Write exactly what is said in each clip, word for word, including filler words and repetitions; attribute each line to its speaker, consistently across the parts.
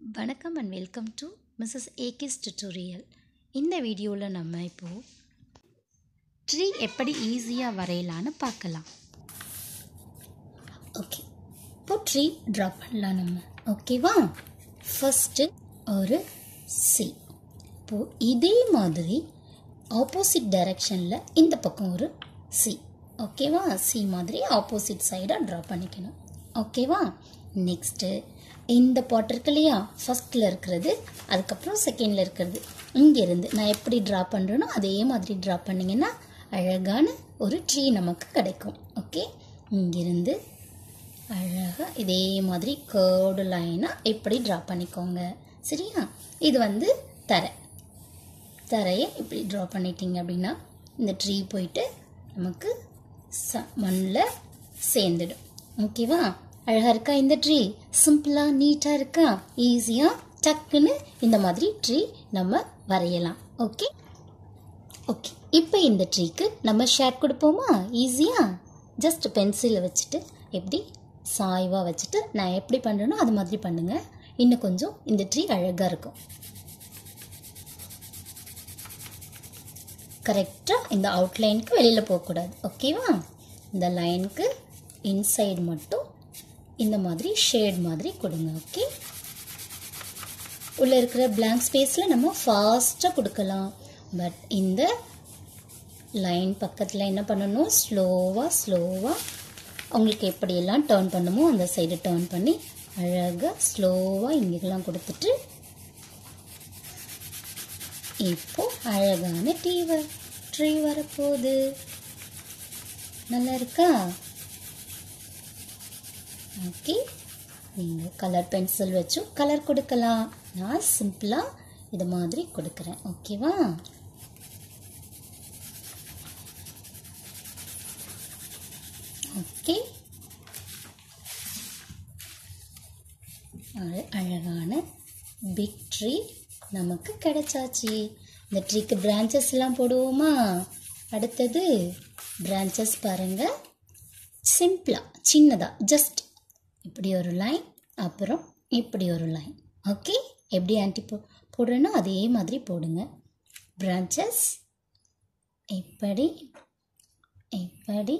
Speaker 1: வணக்கம் and welcome to Mrs AK's tutorial. இந்த வீடியோவில் நம்ம இப்போது ட்ரீ எப்படி ஈஸியாக வரையலான்னு பார்க்கலாம். ஓகே, இப்போ ட்ரீ ட்ரா பண்ணலாம் நம்ம. ஓகேவா? ஃபஸ்ட்டு ஒரு சி. இப்போது இதே மாதிரி ஆப்போசிட் டைரக்ஷனில் இந்த பக்கம் ஒரு சி. ஓகேவா? சி மாதிரி ஆப்போசிட் சைடாக ட்ரா பண்ணிக்கணும். ஓகேவா? நெக்ஸ்ட்டு இந்த பாட் இருக்கு இல்லையா, ஃபஸ்ட்டில் இருக்கிறது, அதுக்கப்புறம் செகண்டில் இருக்கிறது. இங்கேருந்து நான் எப்படி ட்ரா பண்ணுறேனோ அதே மாதிரி ட்ரா பண்ணிங்கன்னா அழகான ஒரு ட்ரீ நமக்கு கிடைக்கும். ஓகே, இங்கேருந்து அழகாக இதே மாதிரி கேர்டு லைனாக எப்படி ட்ரா பண்ணிக்கோங்க. சரியா? இது வந்து தரை. தரையை இப்படி ட்ரா பண்ணிட்டீங்க அப்படின்னா இந்த ட்ரீ போயிட்டு நமக்கு ச மண்ணில் சேர்ந்துடும். ஓகேவா? அழகாக இருக்கா இந்த ட்ரீ? சிம்பிளாக நீட்டாக இருக்கா? ஈஸியாக டக்குன்னு இந்த மாதிரி ட்ரீ நம்ம வரையலாம். ஓகே ஓகே இப்போ இந்த ட்ரீக்கு நம்ம ஷேட் கொடுப்போமா? ஈஸியாக ஜஸ்ட் பென்சிலை வச்சுட்டு எப்படி சாய்வாக வச்சுட்டு நான் எப்படி பண்ணுறேனோ அது மாதிரி பண்ணுங்கள். இன்னும் கொஞ்சம் இந்த ட்ரீ அழகாக இருக்கும். கரெக்டாக இந்த அவுட்லைனுக்கு வெளியில் போகக்கூடாது. ஓகேவா? இந்த லைனுக்கு இன்சைடு மட்டும் இந்த மாதிரி ஷேட் மாதிரி கொடுங்க. ஓகே, உள்ளே இருக்கிற பிளாங்க் ஸ்பேஸில் நம்ம ஃபாஸ்ட்டாக கொடுக்கலாம். பட் இந்த லைன் பக்கத்தில் என்ன பண்ணணும், ஸ்லோவாக ஸ்லோவாக உங்களுக்கு எப்படியெல்லாம் டேர்ன் பண்ணுமோ அந்த சைடு டேர்ன் பண்ணி அழகாக ஸ்லோவாக இங்கெல்லாம் கொடுத்துட்டு இப்போ அழகான டீ வ ட்ரீ வரப்போகுது. நல்லா இருக்கா? ஓகே, நீங்கள் கலர் பென்சில் வச்சும் கலர் கொடுக்கலாம். நான் சிம்பிளாக இது மாதிரி கொடுக்குறேன். ஓகேவா? ஓகே, ஒரு அழகான பிக் ட்ரீ நமக்கு கிடைச்சாச்சு. இந்த ட்ரீக்கு பிரான்ச்சஸ் எல்லாம் போடுவோமா? அடுத்தது பிரான்ச்சஸ் பாருங்கள், சிம்பிளாக சின்னதாக ஜஸ்ட் இப்படி ஒரு லைன், அப்புறம் இப்படி ஒரு லைன். ஓகே, எப்படி ஆன்டி போ போடுறேனோ அதே மாதிரி போடுங்க. பிரான்ச்சஸ் இப்படி இப்படி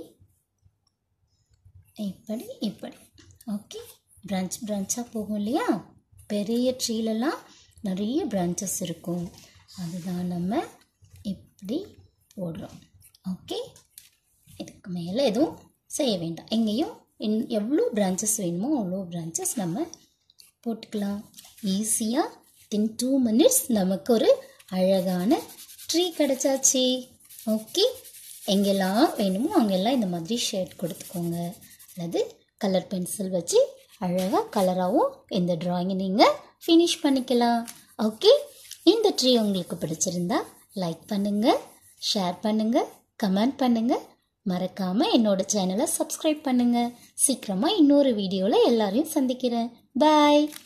Speaker 1: இப்படி இப்படி. ஓகே, பிரான்ச் பிரான்ச்சாக போகும் இல்லையா? பெரிய ட்ரீலெலாம் நிறைய பிரான்ச்சஸ் இருக்கும், அதுதான் நம்ம இப்படி போடுறோம். ஓகே, இதுக்கு மேலே எதுவும் செய்ய வேண்டாம். எங்கேயும் இன் எவ்வளோ பிரான்ச்சஸ் வேணுமோ அவ்வளோ பிரான்ச்சஸ் நம்ம போட்டுக்கலாம். ஈஸியாக இன் டூ மினிட்ஸ் நமக்கு ஒரு அழகான ட்ரீ கிடச்சாச்சு. ஓகே, எங்கெல்லாம் வேணுமோ அங்கெல்லாம் இந்த மாதிரி ஷேட் கொடுத்துக்கோங்க, அல்லது கலர் பென்சில் வச்சு அழகாக கலராகவும் இந்த ட்ராயிங்கை நீங்கள் ஃபினிஷ் பண்ணிக்கலாம். ஓகே, இந்த ட்ரீ உங்களுக்கு பிடிச்சிருந்தா லைக் பண்ணுங்கள், ஷேர் பண்ணுங்கள், கமெண்ட் பண்ணுங்கள். மறக்காமல் என்னோட சேனலை சப்ஸ்கிரைப் பண்ணுங்கள். சீக்கிரமாக இன்னொரு வீடியோவில் எல்லாரையும் சந்திக்கிறேன். பாய்.